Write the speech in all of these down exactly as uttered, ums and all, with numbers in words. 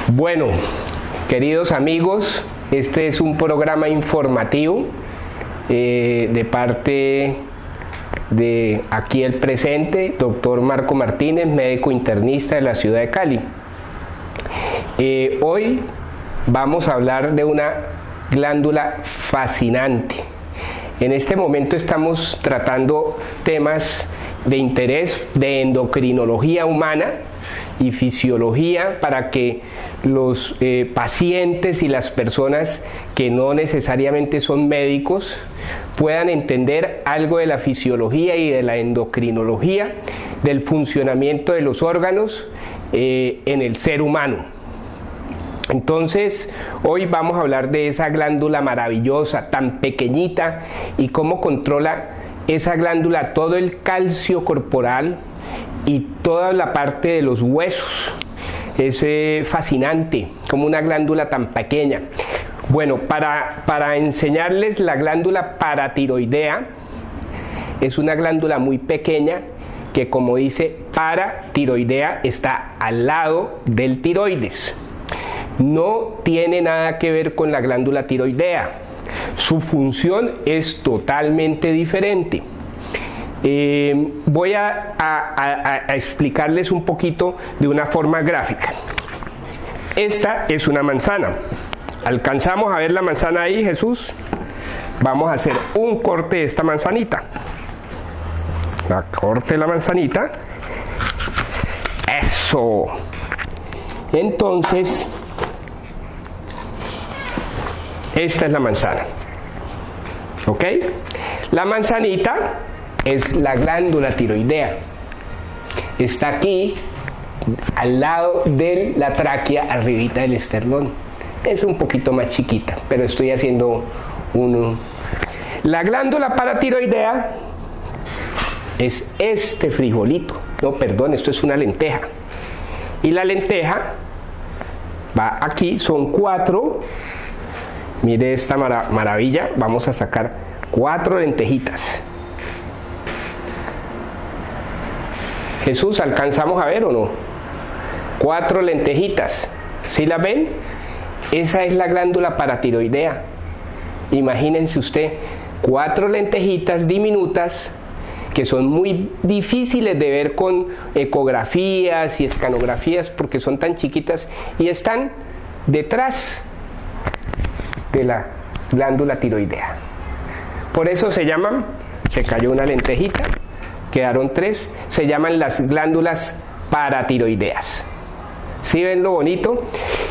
Bueno, queridos amigos, este es un programa informativo eh, de parte de aquí el presente, doctor Marco Martínez, médico internista de la ciudad de Cali. Eh, hoy vamos a hablar de una glándula fascinante. En este momento estamos tratando temas de interés de endocrinología humana y fisiología para que los eh, pacientes y las personas que no necesariamente son médicos puedan entender algo de la fisiología y de la endocrinología, del funcionamiento de los órganos eh, en el ser humano. Entonces, hoy vamos a hablar de esa glándula maravillosa, tan pequeñita, y cómo controla esa glándula todo el calcio corporal y toda la parte de los huesos. Es eh, fascinante, como una glándula tan pequeña. Bueno, para, para enseñarles, la glándula paratiroidea es una glándula muy pequeña que, como dice paratiroidea, está al lado del tiroides. No tiene nada que ver con la glándula tiroidea. Su función es totalmente diferente. Eh, voy a, a, a, a explicarles un poquito de una forma gráfica. Esta es una manzana. ¿Alcanzamos a ver la manzana ahí, Jesús? Vamos a hacer un corte de esta manzanita. La corte de la manzanita. Eso. Entonces, esta es la manzana. ¿Ok? La manzanita es la glándula tiroidea. Está aquí, al lado de la tráquea, arribita del esternón. Es un poquito más chiquita, pero estoy haciendo uno. La glándula paratiroidea es este frijolito. No, perdón, esto es una lenteja. Y la lenteja va aquí, son cuatro. Mire esta mara maravilla, vamos a sacar cuatro lentejitas. Jesús, ¿alcanzamos a ver o no? Cuatro lentejitas. ¿Sí la ven? Esa es la glándula paratiroidea. Imagínense usted, cuatro lentejitas diminutas que son muy difíciles de ver con ecografías y escanografías porque son tan chiquitas y están detrás de la glándula tiroidea. Por eso se llaman, se cayó una lentejita, quedaron tres, se llaman las glándulas paratiroideas. ¿Sí ven lo bonito?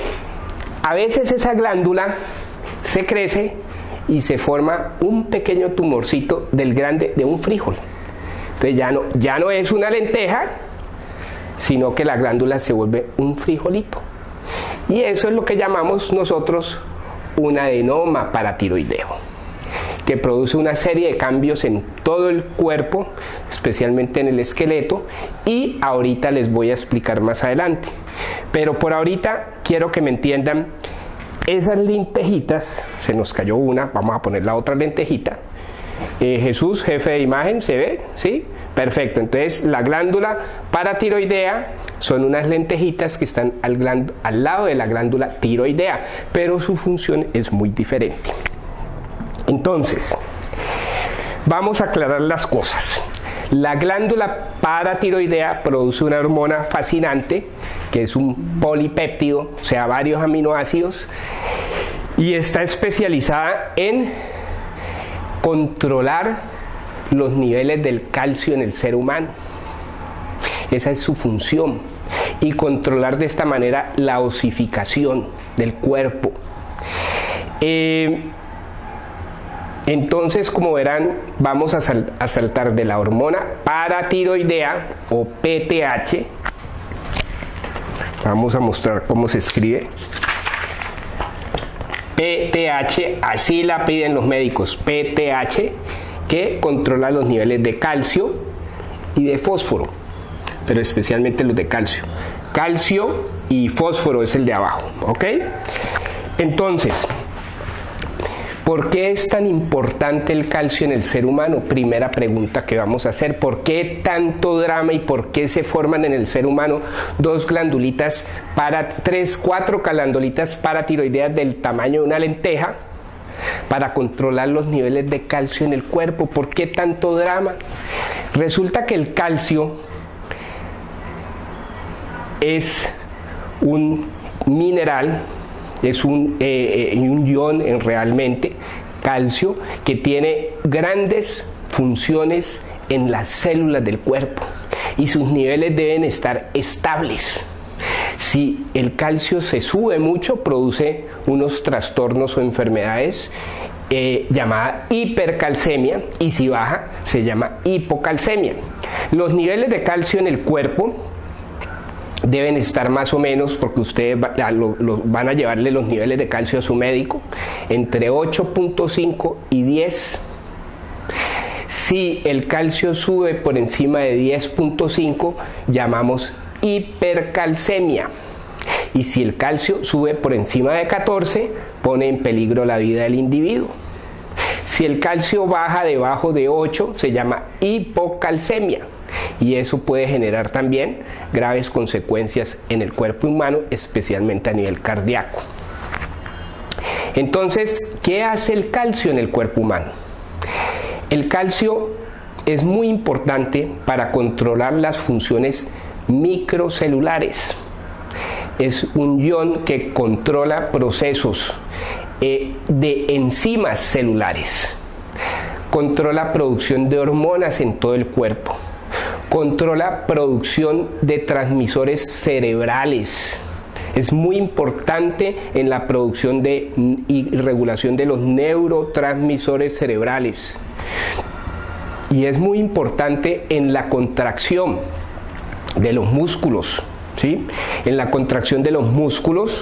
A veces esa glándula se crece y se forma un pequeño tumorcito del grande de un frijol. Entonces ya no, ya no es una lenteja, sino que la glándula se vuelve un frijolito. Y eso es lo que llamamos nosotros un adenoma paratiroideo, que produce una serie de cambios en todo el cuerpo, especialmente en el esqueleto, y ahorita les voy a explicar más adelante. Pero por ahorita quiero que me entiendan, esas lentejitas, se nos cayó una, vamos a poner la otra lentejita. Eh, Jesús, jefe de imagen, ¿se ve? ¿Sí? Perfecto. Entonces la glándula paratiroidea son unas lentejitas que están al, al lado de la glándula tiroidea, pero su función es muy diferente. Entonces, vamos a aclarar las cosas. La glándula paratiroidea produce una hormona fascinante, que es un polipéptido, o sea, varios aminoácidos, y está especializada en controlar los niveles del calcio en el ser humano. Esa es su función, y controlar de esta manera la osificación del cuerpo. Eh, Entonces, como verán, vamos a, sal a saltar de la hormona paratiroidea o P T H. Vamos a mostrar cómo se escribe. P T H, así la piden los médicos, P T H, que controla los niveles de calcio y de fósforo, pero especialmente los de calcio. Calcio y fósforo es el de abajo, ¿ok? Entonces, ¿Por qué es tan importante el calcio en el ser humano? Primera pregunta que vamos a hacer. ¿Por qué tanto drama y por qué se forman en el ser humano dos glandulitas para, tres, cuatro glandulitas paratiroideas del tamaño de una lenteja para controlar los niveles de calcio en el cuerpo? ¿Por qué tanto drama? Resulta que el calcio es un mineral, es un, eh, un ion en realmente, calcio, que tiene grandes funciones en las células del cuerpo y sus niveles deben estar estables. Si el calcio se sube mucho, produce unos trastornos o enfermedades eh, llamada hipercalcemia, y si baja, se llama hipocalcemia. Los niveles de calcio en el cuerpo deben estar más o menos, porque ustedes va, lo, lo, van a llevarle los niveles de calcio a su médico, entre ocho punto cinco y diez. Si el calcio sube por encima de diez punto cinco, llamamos hipercalcemia. Y si el calcio sube por encima de catorce, pone en peligro la vida del individuo. Si el calcio baja debajo de ocho, se llama hipocalcemia. Y eso puede generar también graves consecuencias en el cuerpo humano, especialmente a nivel cardíaco. Entonces, ¿qué hace el calcio en el cuerpo humano? El calcio es muy importante para controlar las funciones microcelulares. Es un ion que controla procesos eh, de enzimas celulares, controla producción de hormonas en todo el cuerpo, controla producción de transmisores cerebrales. Es muy importante en la producción de, y regulación de los neurotransmisores cerebrales. Y es muy importante en la contracción de los músculos, ¿sí? En la contracción de los músculos,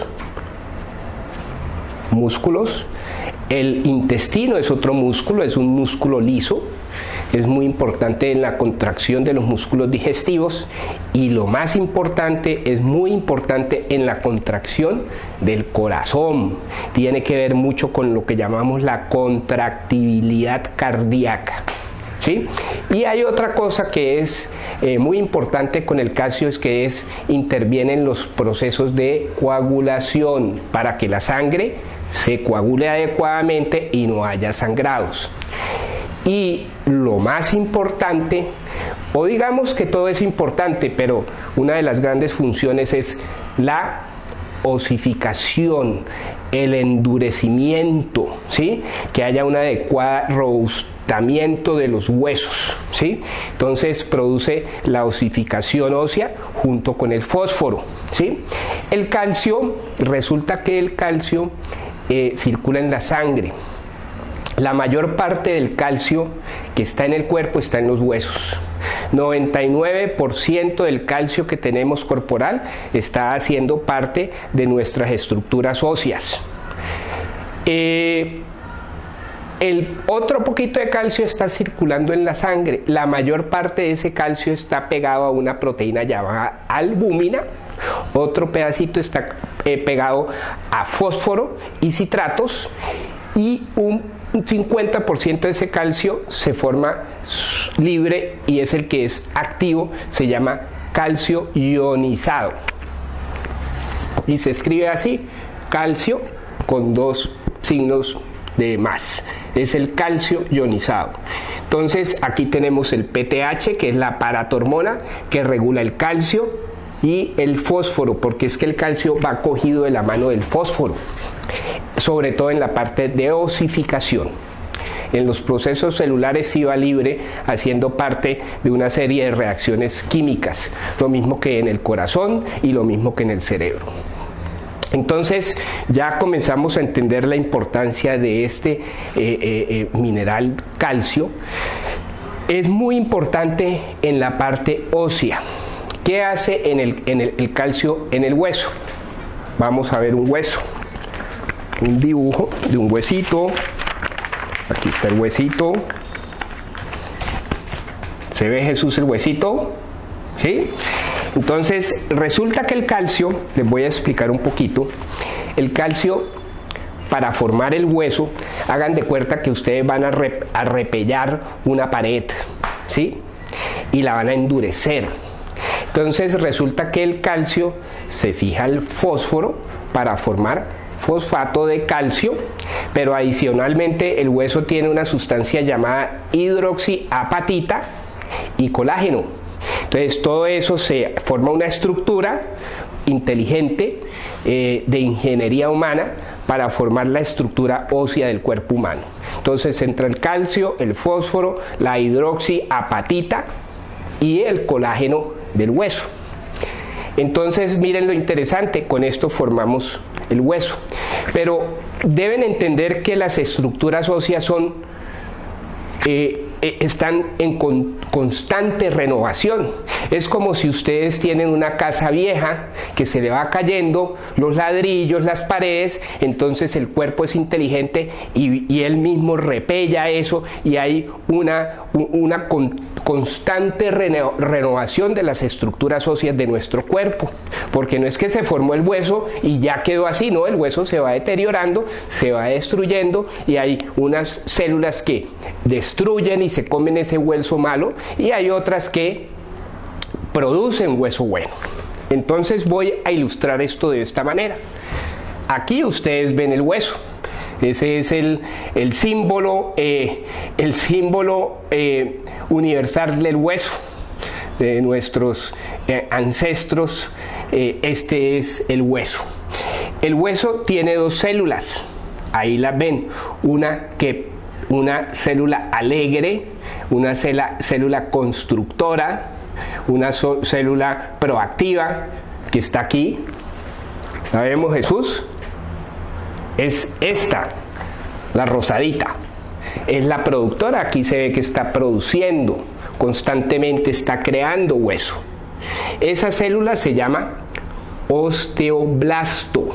músculos, el intestino es otro músculo, es un músculo liso. Es muy importante en la contracción de los músculos digestivos y lo más importante, es muy importante en la contracción del corazón. Tiene que ver mucho con lo que llamamos la contractibilidad cardíaca, ¿sí? Y hay otra cosa que es eh, muy importante con el calcio, es que es, interviene en los procesos de coagulación para que la sangre se coagule adecuadamente y no haya sangrados. Y lo más importante, o digamos que todo es importante, pero una de las grandes funciones es la osificación, el endurecimiento, ¿sí? Que haya un adecuado robustamiento de los huesos, ¿sí? Entonces produce la osificación ósea junto con el fósforo, ¿sí? El calcio, resulta que el calcio eh, circula en la sangre. La mayor parte del calcio que está en el cuerpo está en los huesos. noventa y nueve por ciento del calcio que tenemos corporal está haciendo parte de nuestras estructuras óseas. Eh, el otro poquito de calcio está circulando en la sangre. La mayor parte de ese calcio está pegado a una proteína llamada albúmina. Otro pedacito está eh, pegado a fósforo y citratos. Y un cincuenta por ciento de ese calcio se forma libre y es el que es activo, se llama calcio ionizado. Y se escribe así, calcio con dos signos de más. Es el calcio ionizado. Entonces aquí tenemos el P T H, que es la paratormona que regula el calcio, y el fósforo, porque es que el calcio va cogido de la mano del fósforo, sobre todo en la parte de osificación. En los procesos celulares sí va libre, haciendo parte de una serie de reacciones químicas, lo mismo que en el corazón y lo mismo que en el cerebro. Entonces ya comenzamos a entender la importancia de este eh, eh, eh, mineral calcio. Es muy importante en la parte ósea. ¿Qué hace en el, en el, el calcio en el hueso? Vamos a ver un hueso, un dibujo de un huesito. Aquí está el huesito. ¿Se ve, Jesús, el huesito? ¿Sí? Entonces, resulta que el calcio, les voy a explicar un poquito, el calcio para formar el hueso, hagan de cuenta que ustedes van a, re, a repellar una pared, ¿sí? Y la van a endurecer. Entonces resulta que el calcio se fija al fósforo para formar fosfato de calcio, pero adicionalmente el hueso tiene una sustancia llamada hidroxiapatita y colágeno. Entonces todo eso se forma una estructura inteligente eh, de ingeniería humana para formar la estructura ósea del cuerpo humano. Entonces entra el calcio, el fósforo, la hidroxiapatita y el colágeno del hueso. Entonces miren lo interesante, con esto formamos el hueso. Pero deben entender que las estructuras óseas son eh, están en con, constante renovación. Es como si ustedes tienen una casa vieja que se le va cayendo los ladrillos, las paredes, entonces el cuerpo es inteligente y, y él mismo repella eso, y hay una, una con, constante reno, renovación de las estructuras óseas de nuestro cuerpo, porque no es que se formó el hueso y ya quedó así, no, el hueso se va deteriorando, se va destruyendo, y hay unas células que destruyen y se comen ese hueso malo, y hay otras que producen hueso bueno. Entonces voy a ilustrar esto de esta manera. Aquí ustedes ven el hueso. Ese es el, el símbolo, eh, el símbolo eh, universal del hueso de nuestros eh, ancestros. Eh, este es el hueso. El hueso tiene dos células. Ahí las ven. Una que una célula alegre, una célula, célula constructora, una so, célula proactiva que está aquí. ¿La vemos, Jesús? Es esta, la rosadita. Es la productora. Aquí se ve que está produciendo constantemente, está creando hueso. Esa célula se llama osteoblasto.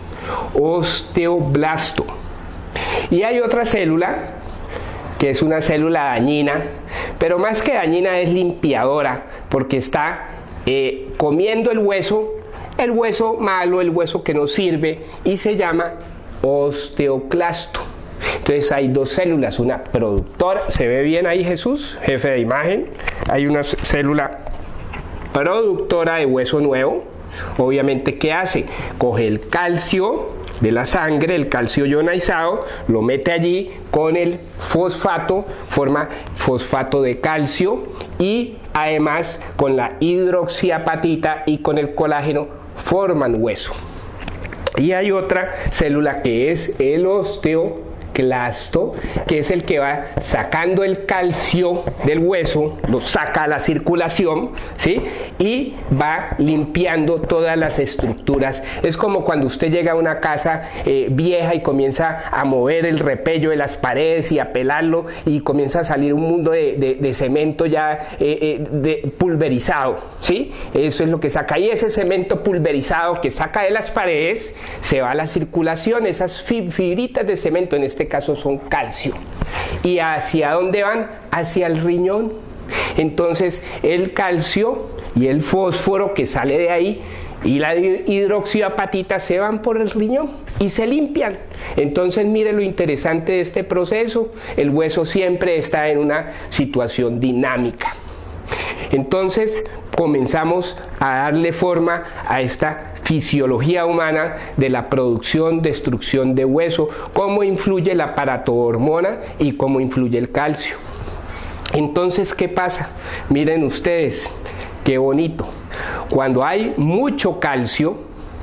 Osteoblasto. Y hay otra célula que es una célula dañina, pero más que dañina es limpiadora, porque está eh, comiendo el hueso, el hueso malo, el hueso que no sirve, y se llama osteoclasto. Entonces hay dos células, una productora, ¿se ve bien ahí, Jesús, jefe de imagen? Hay una célula productora de hueso nuevo. Obviamente, ¿qué hace? Coge el calcio de la sangre, el calcio ionizado, lo mete allí con el fosfato, forma fosfato de calcio, y además con la hidroxiapatita y con el colágeno forman hueso. Y hay otra célula que es el osteoclasto, que es el que va sacando el calcio del hueso, lo saca a la circulación, ¿sí? Y va limpiando todas las estructuras. Es como cuando usted llega a una casa eh, vieja y comienza a mover el repello de las paredes y a pelarlo, y comienza a salir un mundo de, de, de cemento ya eh, eh, de, pulverizado, ¿sí? Eso es lo que saca. Y ese cemento pulverizado que saca de las paredes se va a la circulación. Esas fibritas de cemento, en este caso, son calcio. ¿Y hacia dónde van? Hacia el riñón. Entonces el calcio y el fósforo que sale de ahí y la hidroxiapatita se van por el riñón y se limpian. Entonces mire lo interesante de este proceso. El hueso siempre está en una situación dinámica. Entonces comenzamos a darle forma a esta fisiología humana de la producción, destrucción de hueso, cómo influye la paratohormona y cómo influye el calcio. Entonces, ¿qué pasa? Miren ustedes, qué bonito. Cuando hay mucho calcio,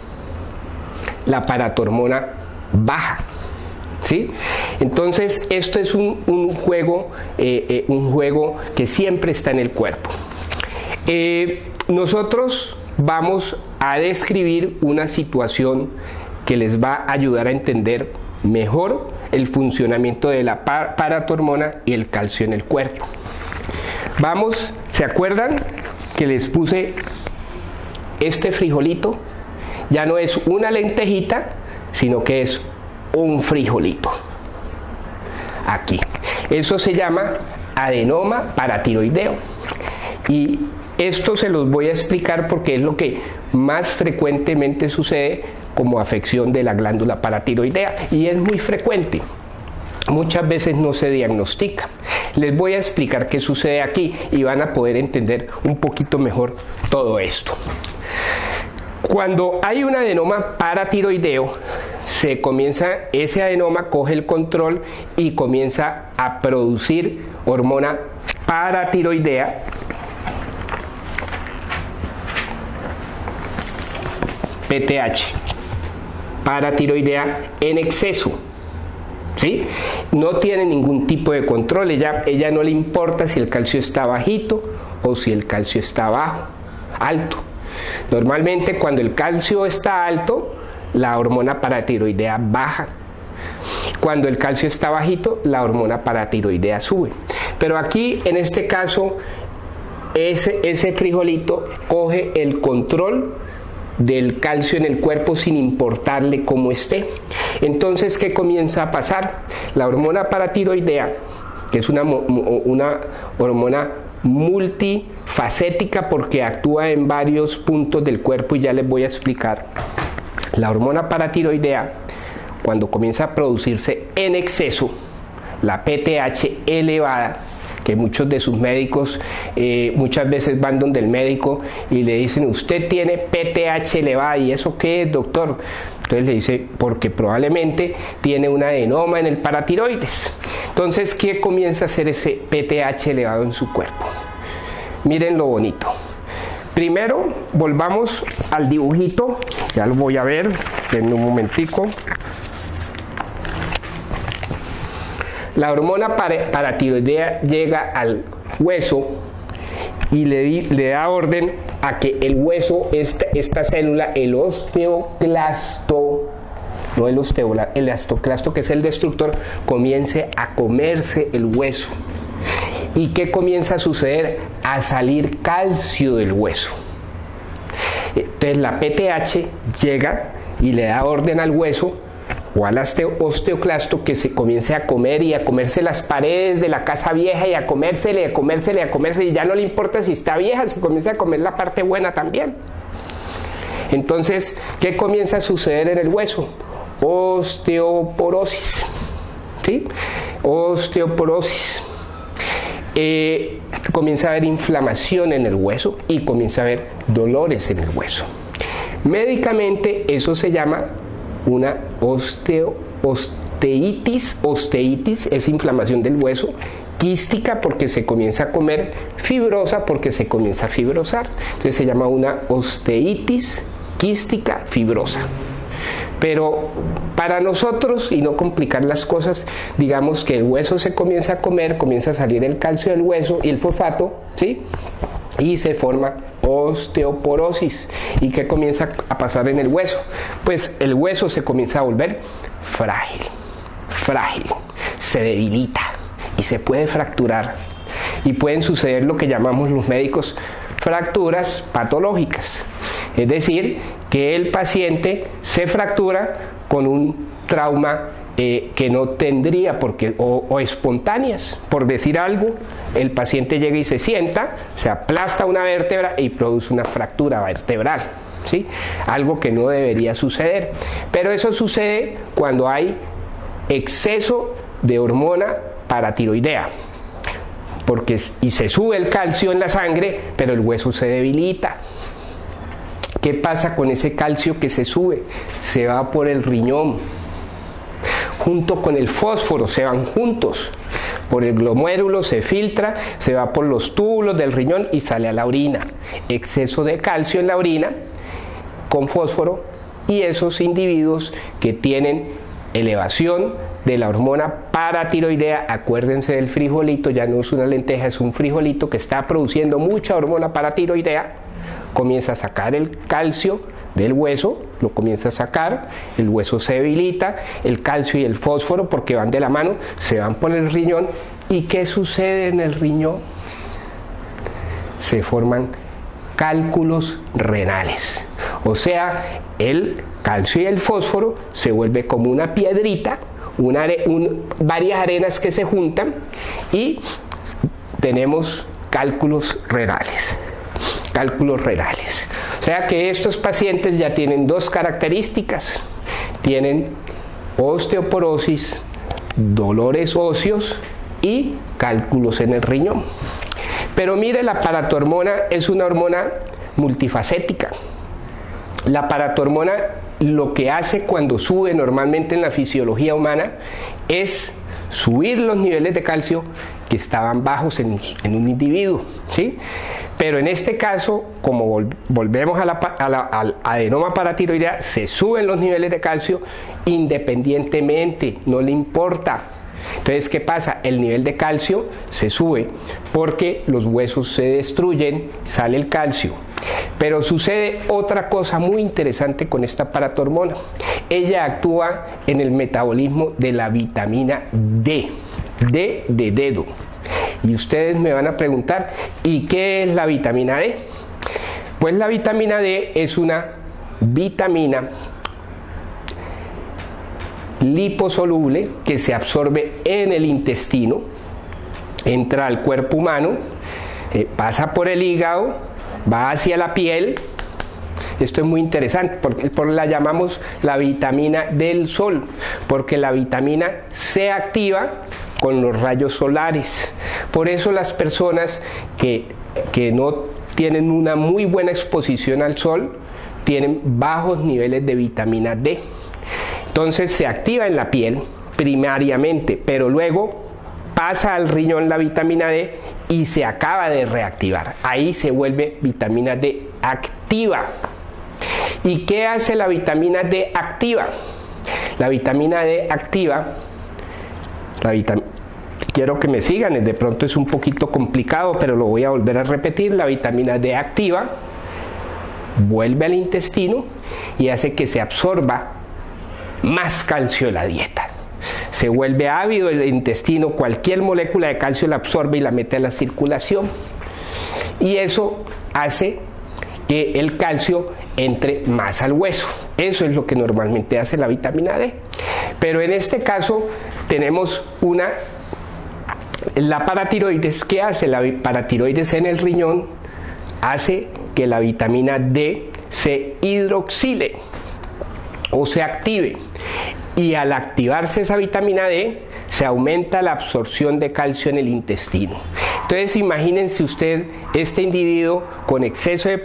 la paratohormona baja, ¿sí? Entonces, esto es un, un juego, eh, eh, un juego que siempre está en el cuerpo. Eh, nosotros vamos a describir una situación que les va a ayudar a entender mejor el funcionamiento de la paratohormona y el calcio en el cuerpo. Vamos, ¿se acuerdan que les puse este frijolito? Ya no es una lentejita, sino que es un frijolito. Aquí. Eso se llama adenoma paratiroideo. Y esto se los voy a explicar porque es lo que más frecuentemente sucede como afección de la glándula paratiroidea y es muy frecuente. Muchas veces no se diagnostica. Les voy a explicar qué sucede aquí y van a poder entender un poquito mejor todo esto. Cuando hay un adenoma paratiroideo, se comienza, ese adenoma coge el control y comienza a producir hormona paratiroidea, P T H, paratiroidea en exceso. ¿Sí? No tiene ningún tipo de control, ella, ella no le importa si el calcio está bajito o si el calcio está bajo, alto. Normalmente cuando el calcio está alto, la hormona paratiroidea baja. Cuando el calcio está bajito, la hormona paratiroidea sube. Pero aquí, en este caso, ese, ese frijolito coge el control del calcio en el cuerpo sin importarle cómo esté. Entonces, ¿qué comienza a pasar? La hormona paratiroidea, que es una, una hormona multifacética porque actúa en varios puntos del cuerpo y ya les voy a explicar. La hormona paratiroidea, cuando comienza a producirse en exceso, la P T H elevada, que muchos de sus médicos eh, muchas veces van donde el médico y le dicen, usted tiene P T H elevada, ¿y eso qué es, doctor? Entonces le dice, porque probablemente tiene un adenoma en el paratiroides. Entonces, ¿qué comienza a hacer ese P T H elevado en su cuerpo? Miren lo bonito. Primero, volvamos al dibujito, ya lo voy a ver en un momentico. La hormona paratiroidea llega al hueso y le, le da orden a que el hueso, esta, esta célula, el osteoclasto, no el osteoblasto, el osteoclasto que es el destructor, comience a comerse el hueso. ¿Y qué comienza a suceder? A salir calcio del hueso. Entonces la P T H llega y le da orden al hueso o al osteoclasto que se comience a comer y a comerse las paredes de la casa vieja y a comérsele, a comérsele, a comerse, y ya no le importa si está vieja, se comienza a comer la parte buena también. Entonces, ¿qué comienza a suceder en el hueso? Osteoporosis. ¿Sí? Osteoporosis. Eh, comienza a haber inflamación en el hueso y comienza a haber dolores en el hueso. Médicamente eso se llama una osteo, osteitis, osteitis es inflamación del hueso, quística porque se comienza a comer, fibrosa porque se comienza a fibrosar. Entonces se llama una osteitis quística fibrosa. Pero para nosotros, y no complicar las cosas, digamos que el hueso se comienza a comer, comienza a salir el calcio del hueso y el fosfato, ¿sí? Y se forma osteoporosis. ¿Y qué comienza a pasar en el hueso? Pues el hueso se comienza a volver frágil, frágil, se debilita y se puede fracturar. Y pueden suceder lo que llamamos los médicos fracturas patológicas. Es decir, que el paciente se fractura con un trauma eh, que no tendría, porque, o, o espontáneas. Por decir algo, el paciente llega y se sienta, se aplasta una vértebra y produce una fractura vertebral, ¿sí? Algo que no debería suceder. Pero eso sucede cuando hay exceso de hormona paratiroidea. Porque, y se sube el calcio en la sangre, pero el hueso se debilita. ¿Qué pasa con ese calcio que se sube? Se va por el riñón, junto con el fósforo, se van juntos. Por el glomérulo se filtra, se va por los túbulos del riñón y sale a la orina. Exceso de calcio en la orina con fósforo, y esos individuos que tienen elevación de la hormona paratiroidea, acuérdense del frijolito, ya no es una lenteja, es un frijolito que está produciendo mucha hormona paratiroidea, comienza a sacar el calcio del hueso, lo comienza a sacar, el hueso se debilita, el calcio y el fósforo, porque van de la mano, se van por el riñón. ¿Y qué sucede en el riñón? Se forman cálculos renales, o sea, el calcio y el fósforo se vuelve como una piedrita, una are, un, varias arenas que se juntan y tenemos cálculos renales. Cálculos renales. O sea que estos pacientes ya tienen dos características. Tienen osteoporosis, dolores óseos y cálculos en el riñón. Pero mire, la paratormona es una hormona multifacética. La paratormona lo que hace cuando sube normalmente en la fisiología humana es subir los niveles de calcio que estaban bajos en, en un individuo, ¿sí? Pero en este caso, como vol volvemos a la, a la, al adenoma paratiroidea, se suben los niveles de calcio independientemente, no le importa. Entonces, ¿qué pasa? El nivel de calcio se sube porque los huesos se destruyen, sale el calcio. Pero sucede otra cosa muy interesante con esta paratormona. Ella actúa en el metabolismo de la vitamina D, D de dedo. Y ustedes me van a preguntar, ¿y qué es la vitamina D? Pues la vitamina D es una vitamina liposoluble que se absorbe en el intestino, entra al cuerpo humano, eh, pasa por el hígado, va hacia la piel. Esto es muy interesante porque por la llamamos la vitamina del sol, porque la vitamina se activa con los rayos solares. Por eso las personas que, que no tienen una muy buena exposición al sol tienen bajos niveles de vitamina D. Entonces se activa en la piel primariamente, pero luego pasa al riñón la vitamina D y se acaba de reactivar. Ahí se vuelve vitamina D activa. ¿Y qué hace la vitamina D activa? La vitamina D activa, la vitam- quiero que me sigan, de pronto es un poquito complicado, pero lo voy a volver a repetir. La vitamina D activa vuelve al intestino y hace que se absorba más calcio de la dieta. Se vuelve ávido el intestino, cualquier molécula de calcio la absorbe y la mete a la circulación. Y eso hace que el calcio entre más al hueso. Eso es lo que normalmente hace la vitamina D. Pero en este caso tenemos una, la paratiroides. ¿Qué hace la paratiroides en el riñón? Hace que la vitamina D se hidroxile o se active, y al activarse esa vitamina D se aumenta la absorción de calcio en el intestino. Entonces imagínense usted este individuo con exceso de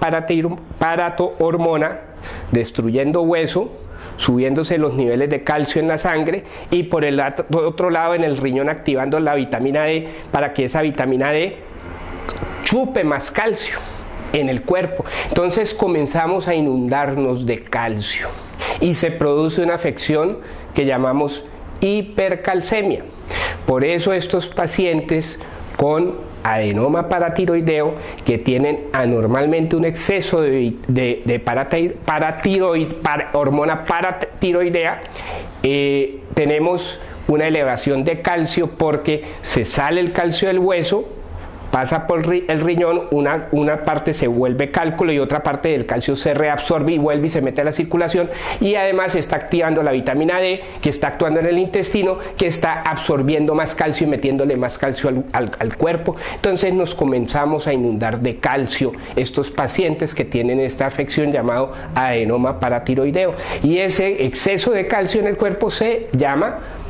paratohormona destruyendo hueso, subiéndose los niveles de calcio en la sangre, y por el otro lado en el riñón activando la vitamina D para que esa vitamina D chupe más calcio en el cuerpo. Entonces comenzamos a inundarnos de calcio y se produce una afección que llamamos hipercalcemia. Por eso estos pacientes con adenoma paratiroideo que tienen anormalmente un exceso de, de, de paratiroid, para, hormona paratiroidea, eh, tenemos una elevación de calcio porque se sale el calcio del hueso, pasa por el riñón, una, una parte se vuelve cálculo y otra parte del calcio se reabsorbe y vuelve y se mete a la circulación, y además está activando la vitamina D que está actuando en el intestino, que está absorbiendo más calcio y metiéndole más calcio al, al, al cuerpo. Entonces nos comenzamos a inundar de calcio estos pacientes que tienen esta afección llamado adenoma paratiroideo, y ese exceso de calcio en el cuerpo se llama